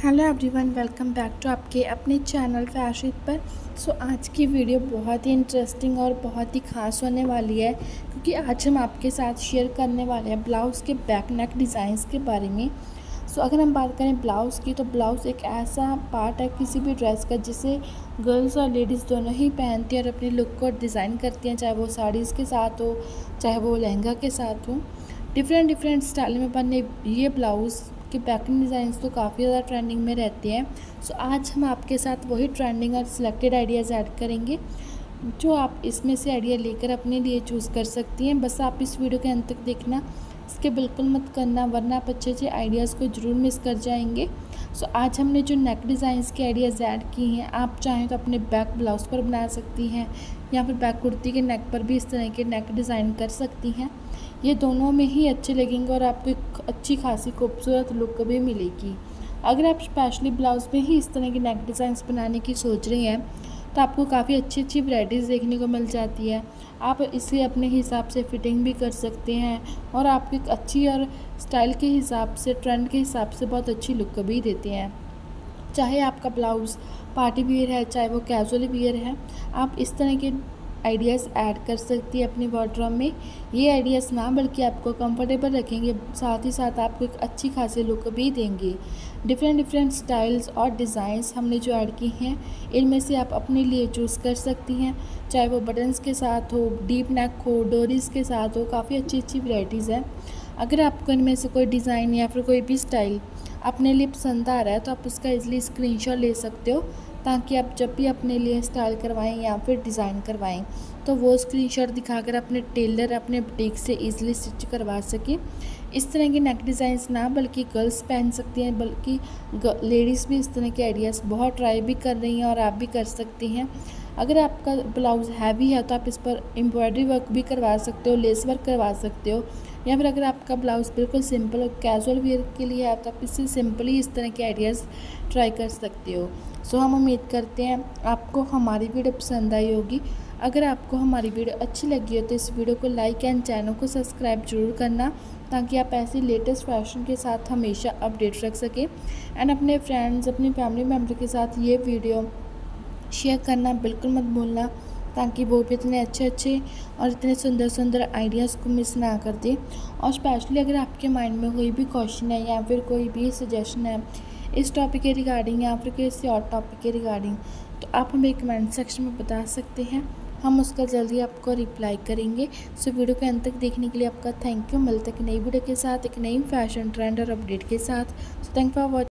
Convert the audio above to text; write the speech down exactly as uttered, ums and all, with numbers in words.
Hello everyone, welcome back to आपके अपने channel fashion पर। सो so, आज की वीडियो बहुत ही इंटरेस्टिंग और बहुत ही ख़ास होने वाली है, क्योंकि आज हम आपके साथ शेयर करने वाले हैं ब्लाउज़ के बैक नेक डिज़ाइंस के बारे में। सो so, अगर हम बात करें ब्लाउज़ की, तो ब्लाउज़ एक ऐसा पार्ट है किसी भी ड्रेस का जिसे गर्ल्स और लेडीज़ दोनों ही पहनती हैं और अपने लुक को डिज़ाइन करती हैं, चाहे वो साड़ीज़ के साथ हो, चाहे वो लहंगा के साथ हो। डिफरेंट डिफरेंट स्टाइल में बनने ये ब्लाउज़ के बैकिंग डिज़ाइंस तो काफ़ी ज़्यादा ट्रेंडिंग में रहते हैं। सो आज हम आपके साथ वही ट्रेंडिंग और सिलेक्टेड आइडियाज़ ऐड करेंगे, जो आप इसमें से आइडिया लेकर अपने लिए चूज़ कर सकती हैं। बस आप इस वीडियो के अंत तक देखना, इसके बिल्कुल मत करना, वरना आप अच्छे अच्छे आइडियाज़ को ज़रूर मिस कर जाएंगे। सो आज हमने जो नेक डिज़ाइंस के आइडियाज़ ऐड किए हैं, आप चाहें तो अपने बैक ब्लाउज़ पर बना सकती हैं या फिर बैक कुर्ती के नेक पर भी इस तरह के नेक डिज़ाइन कर सकती हैं। ये दोनों में ही अच्छे लगेंगे और आपको एक अच्छी खासी खूबसूरत लुक भी मिलेगी। अगर आप स्पेशली ब्लाउज़ में ही इस तरह के नेक डिज़ाइंस बनाने की सोच रही हैं, तो आपको काफ़ी अच्छी अच्छी वैराइटीज़ देखने को मिल जाती है। आप इसे अपने हिसाब से फिटिंग भी कर सकते हैं और आपको एक अच्छी और स्टाइल के हिसाब से, ट्रेंड के हिसाब से बहुत अच्छी लुक भी देते हैं। चाहे आपका ब्लाउज़ पार्टी वियर है, चाहे वो कैजुअल वियर है, आप इस तरह के आइडियाज़ ऐड कर सकती है अपनी वार्डरोब में। ये आइडियाज़ ना बल्कि आपको कंफर्टेबल रखेंगे, साथ ही साथ आपको एक अच्छी खासी लुक भी देंगे। डिफरेंट डिफरेंट स्टाइल्स और डिज़ाइंस हमने जो ऐड की हैं, इनमें से आप अपने लिए चूज़ कर सकती हैं, चाहे वो बटन्स के साथ हो, डीप नेक हो, डोरीज़ के साथ हो। काफ़ी अच्छी अच्छी वैराइटीज़ हैं। अगर आपको इनमें से कोई डिज़ाइन या फिर कोई भी स्टाइल अपने लिए पसंद आ रहा है, तो आप उसका ईज़िली स्क्रीनशॉट ले सकते हो, ताकि आप जब भी अपने लिए स्टाइल करवाएं या फिर डिज़ाइन करवाएं, तो वो स्क्रीनशॉट दिखाकर अपने टेलर, अपने बुटीक से ईज़िली स्टिच करवा सकें। इस तरह के नेक डिज़ाइंस ना बल्कि गर्ल्स पहन सकती हैं, बल्कि लेडीज़ भी इस तरह के आइडियाज़ बहुत ट्राई भी कर रही हैं और आप भी कर सकती हैं। अगर आपका ब्लाउज़ हैवी है, तो आप इस पर एम्ब्रॉयडरी वर्क भी करवा सकते हो, लेस वर्क करवा सकते हो, या फिर अगर आपका ब्लाउज़ बिल्कुल सिंपल और कैजुअल वेयर के लिए है, तो आप इससे सिंपली इस तरह के आइडियाज़ ट्राई कर सकते हो। सो हम उम्मीद करते हैं आपको हमारी वीडियो पसंद आई होगी। अगर आपको हमारी वीडियो अच्छी लगी हो, तो इस वीडियो को लाइक एंड चैनल को सब्सक्राइब जरूर करना, ताकि आप ऐसी लेटेस्ट फैशन के साथ हमेशा अपडेट रख सकें। एंड अपने फ्रेंड्स, अपनी फैमिली मेम्बर के साथ ये वीडियो शेयर करना बिल्कुल मत भूलना, ताकि वो भी इतने अच्छे अच्छे और इतने सुंदर सुंदर आइडियाज़ को मिस ना कर दें। और स्पेशली अगर आपके माइंड में कोई भी क्वेश्चन है या फिर कोई भी सजेशन है इस टॉपिक के रिगार्डिंग या फिर किसी और टॉपिक के रिगार्डिंग, तो आप हमें कमेंट सेक्शन में बता सकते हैं, हम उसका जल्दी आपको रिप्लाई करेंगे। सो वीडियो के अंत तक देखने के लिए आपका थैंक यू। मिलते हैं एक नई वीडियो के साथ, एक नई फैशन ट्रेंड और अपडेट के साथ। So thank for watching.